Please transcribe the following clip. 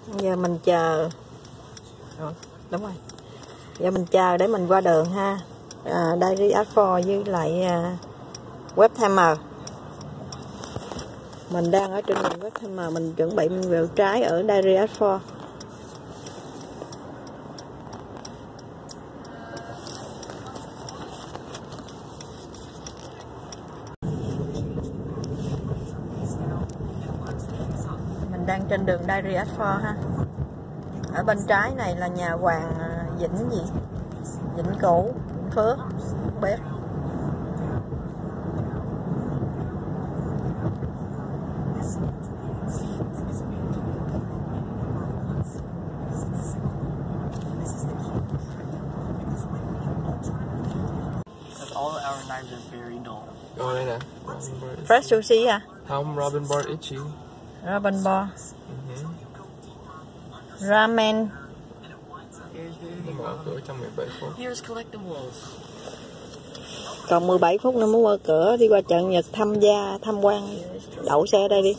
Giờ mình chờ. Đúng rồi. Giờ mình chờ để mình qua đường ha. Dairy Asphalt với lại Westheimer. Mình đang ở trên đường Westheimer, mình chuẩn bị mình vào trái ở Dairy Asphalt. Mình đang trên đường Dairy Asphalt ha. Ở bên trái này là nhà Hoàng Vĩnh gì? Vĩnh Cửu, Vĩnh Phước, không biết. All our knives are very dull. Đây nè. Fresh sushi à? Không, Robin Bar Ichi. Robin Bar. Ramen. Mở cửa trong 17 phút. Here's collectibles. Còn 17 phút nữa mới mở cửa, đi qua chợ Nhật tham quan, đậu xe đây đi.